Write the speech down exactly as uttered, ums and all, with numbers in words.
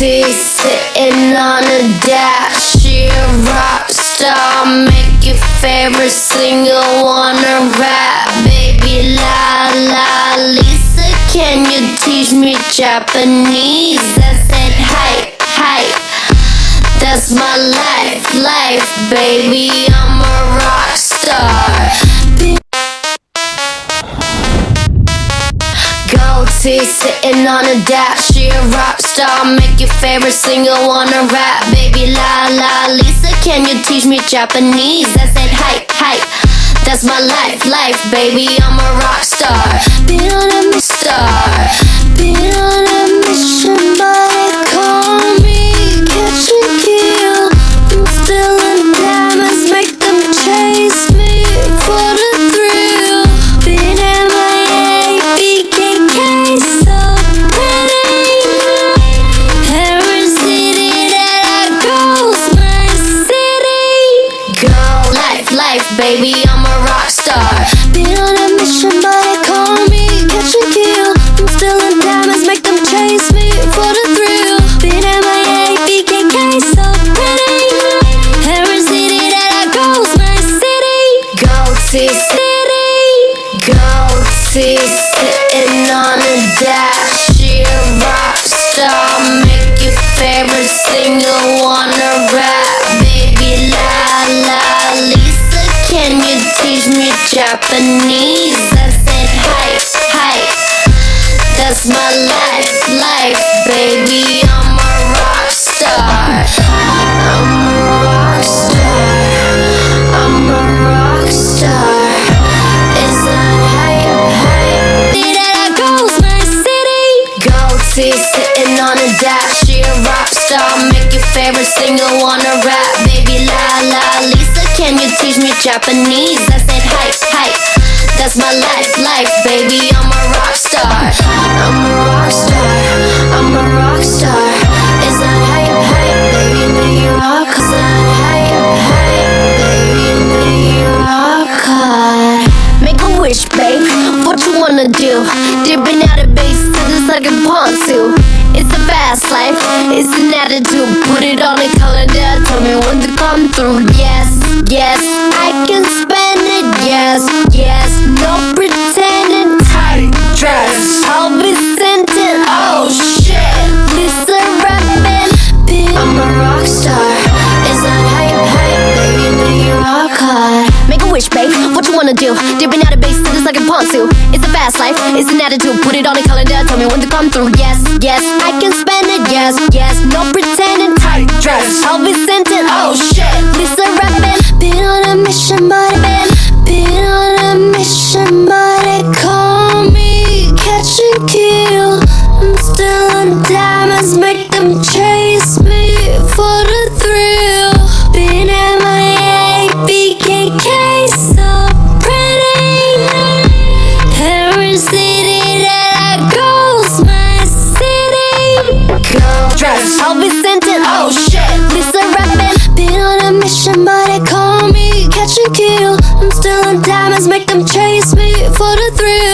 Goatee sitting on a dash. She a rock star, make your favorite singer wanna rap. Baby la la Lisa, can you teach me Japanese? I said hype, hype, that's my life, life, baby, I'm a rock star. Goatee sitting on a dash. She a rock star, make your favorite singer wanna rap. Baby la la Lisa, can you teach me Japanese? I said hype, hype, that's my life, life, baby, I'm a rock star. Been on a star, been on a mission, but they call me catch and kill. I'm still in diamonds, make them chase me for the thrill. Been M I A, B K K, so pretty. Every city that I go's my city. Go life, life, baby, I'm a rock star. Been on a mission, but they call me catch and kill. I'm still in diamonds, make them chase me for the thrill. Been M I A, B K K, so pretty. Every city that I go's my city. Goatee city. Goatee sitting on a dash. She a rock star, make your favorite singer wanna rap. Baby la la Lisa, can you teach me Japanese? I said hype, hype, that's my life, life, baby, I'm a rock star. I'm a rock star, I'm a rock star. It's not hype, hype, that I go's my city. Goatee sitting on a dash. She a rock star, make your favorite singer wanna rap. Baby la la Lisa, can you teach me Japanese? I said hype, hype, that's my life, life, baby, I'm a rock star. I'm a rock star, I'm a rock star. It's not hype, hype, baby, make you rock. It's not hype, hype, baby, make you rock hard. Make a wish, babe, what you wanna do? Dipping out of base to the second pontoon. It's a fast life, it's an attitude. Put it on a calendar, tell me when to come through. Yes, yes, I can spend it. Yes, yes, no pretending. Tight dress, I'll be sent it. Oh shit, Lisa rapping. I'm a rock star, it's not hype, hype, baby, make you rock hard. Make a wish, babe, what you wanna do? Dipping out of base to the second pontoon. It's a fast life, it's an attitude. Put it on a calendar, tell me when to come through. Yes, yes, I can spend it. Yes, yes, no pretending. Tight dress, I'll be sent it. Oh shit, Lisa rapping. Been on a mission, but been, been on a mission, but they call me catch and kill. I'm still in diamonds, make them chase me for the thrill. Been M I A, B K K, so pretty. Every city that I go's my city. Go dress, I'll be sent it. Oh shit, Lisa rapping. Been on a mission, but they call me catch and kill. I'm still in diamonds, make them chase me for the thrill.